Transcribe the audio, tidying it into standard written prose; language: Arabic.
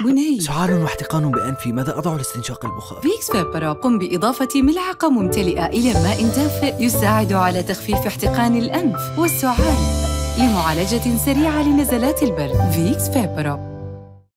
بني. سعال واحتقان بأنفي، ماذا أضع لاستنشاق البخار؟ فيكس فيبرا، قم بإضافة ملعقة ممتلئة إلى ماء دافئ يساعد على تخفيف احتقان الأنف والسعال لمعالجة سريعة لنزلات البرد. فيكس فيبرا.